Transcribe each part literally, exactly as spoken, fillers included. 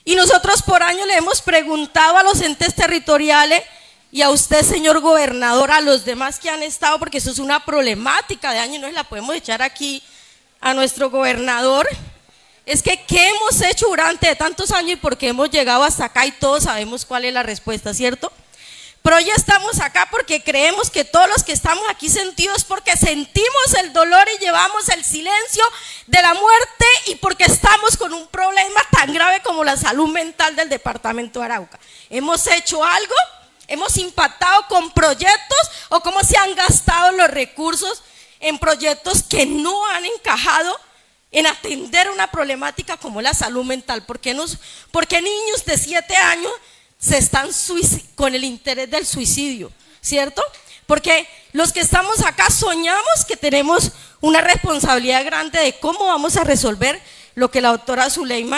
Y nosotros por años le hemos preguntado a los entes territoriales y a usted, señor gobernador, a los demás que han estado, porque eso es una problemática de años, no se la podemos echar aquí a nuestro gobernador. Es que ¿qué hemos hecho durante tantos años y por qué hemos llegado hasta acá? Y todos sabemos cuál es la respuesta, ¿cierto? Pero hoy estamos acá porque creemos que todos los que estamos aquí sentidos porque sentimos el dolor y llevamos el silencio de la muerte y porque estamos con un problema tan grave como la salud mental del departamento de Arauca. ¿Hemos hecho algo? ¿Hemos impactado con proyectos o cómo se han gastado los recursos en proyectos que no han encajado en atender una problemática como la salud mental? ¿Por qué, nos, por qué niños de siete años se están con el interés del suicidio? ¿Cierto? Porque los que estamos acá soñamos que tenemos una responsabilidad grande de cómo vamos a resolver lo que la doctora Zuleima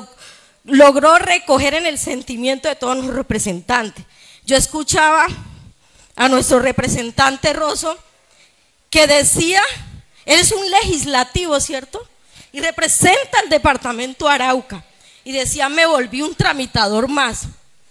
logró recoger en el sentimiento de todos los representantes. Yo escuchaba a nuestro representante Rosso que decía, él es un legislativo, ¿cierto? Y representa el departamento de Arauca. Y decía, me volví un tramitador más.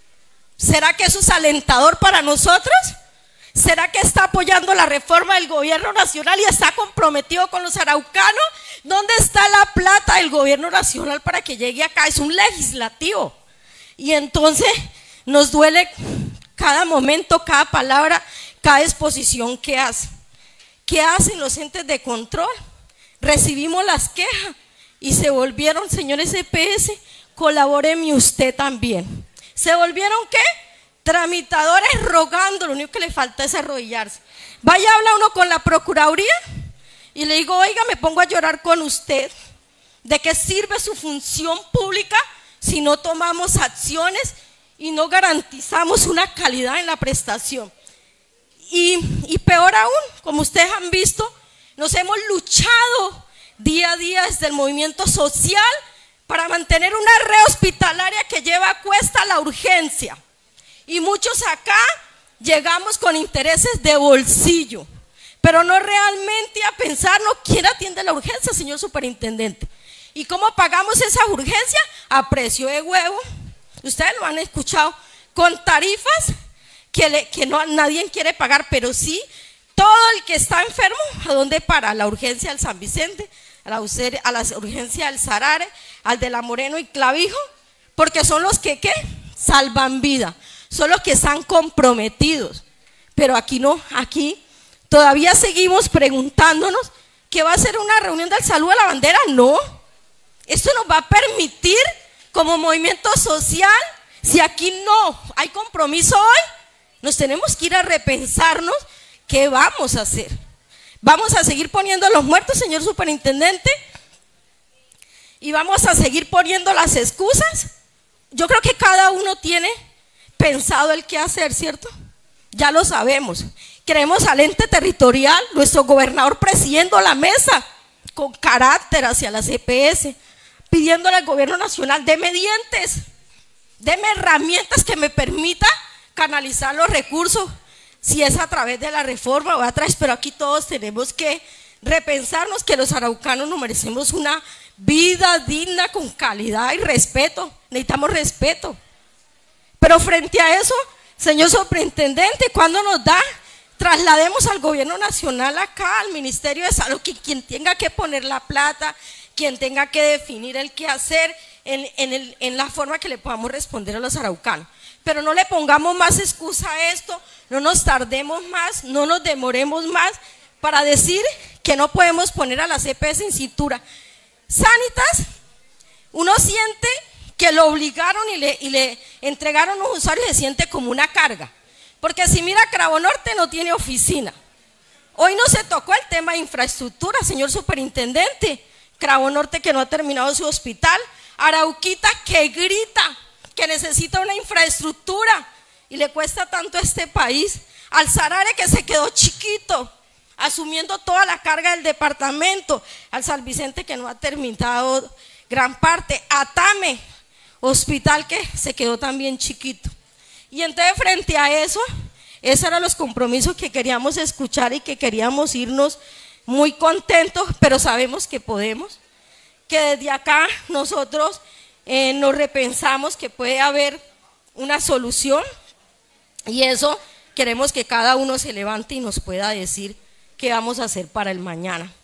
¿Será que eso es alentador para nosotros? ¿Será que está apoyando la reforma del gobierno nacional y está comprometido con los araucanos? ¿Dónde está la plata del gobierno nacional para que llegue acá? Es un legislativo. Y entonces nos duele cada momento, cada palabra, cada exposición que hace. ¿Qué hacen los entes de control? Recibimos las quejas y se volvieron, señores E P S, colabóreme usted también. ¿Se volvieron qué? Tramitadores rogando, lo único que le falta es arrodillarse. Vaya, habla uno con la Procuraduría y le digo, oiga, me pongo a llorar con usted. ¿De qué sirve su función pública si no tomamos acciones y no garantizamos una calidad en la prestación? Y, y peor aún, como ustedes han visto, nos hemos luchado día a día desde el movimiento social para mantener una red hospitalaria que lleva a cuesta la urgencia. Y muchos acá llegamos con intereses de bolsillo, pero no realmente a pensar, no, ¿quién atiende la urgencia, señor superintendente? ¿Y cómo pagamos esa urgencia? A precio de huevo. Ustedes lo han escuchado, con tarifas que, le, que no, nadie quiere pagar, pero sí, todo el que está enfermo, ¿a dónde para? La urgencia del San Vicente, a la, a la urgencia del Sarare, al de la Moreno y Clavijo, porque son los que, ¿qué? Salvan vida, son los que están comprometidos. Pero aquí no, aquí todavía seguimos preguntándonos, ¿qué va a ser una reunión del Saludo a la Bandera? No, esto nos va a permitir como movimiento social, si aquí no hay compromiso hoy, nos tenemos que ir a repensarnos qué vamos a hacer. ¿Vamos a seguir poniendo los muertos, señor superintendente? ¿Y vamos a seguir poniendo las excusas? Yo creo que cada uno tiene pensado el qué hacer, ¿cierto? Ya lo sabemos. Queremos al ente territorial, nuestro gobernador presidiendo la mesa con carácter hacia las E P S, pidiéndole al gobierno nacional, deme dientes, deme herramientas que me permita canalizar los recursos, si es a través de la reforma o a través, pero aquí todos tenemos que repensarnos que los araucanos nos merecemos una vida digna con calidad y respeto, necesitamos respeto. Pero frente a eso, señor superintendente, ¿cuándo nos da? Traslademos al gobierno nacional acá, al Ministerio de Salud, que quien tenga que poner la plata, quien tenga que definir el qué hacer en, en, el, en la forma que le podamos responder a los araucanos. Pero no le pongamos más excusa a esto, no nos tardemos más, no nos demoremos más para decir que no podemos poner a las E P S en cintura. Sanitas, uno siente que lo obligaron y le, y le entregaron a un usuario y se siente como una carga. Porque si mira, Cravo Norte no tiene oficina. Hoy no se tocó el tema de infraestructura, señor superintendente. Cravo Norte que no ha terminado su hospital. Arauquita que grita que necesita una infraestructura y le cuesta tanto a este país. Al Sarare que se quedó chiquito, asumiendo toda la carga del departamento. Al San Vicente que no ha terminado gran parte. A Tame, hospital que se quedó también chiquito. Y entonces frente a eso, esos eran los compromisos que queríamos escuchar y que queríamos irnos muy contentos, pero sabemos que podemos, que desde acá nosotros eh, nos repensamos que puede haber una solución, y eso queremos que cada uno se levante y nos pueda decir qué vamos a hacer para el mañana.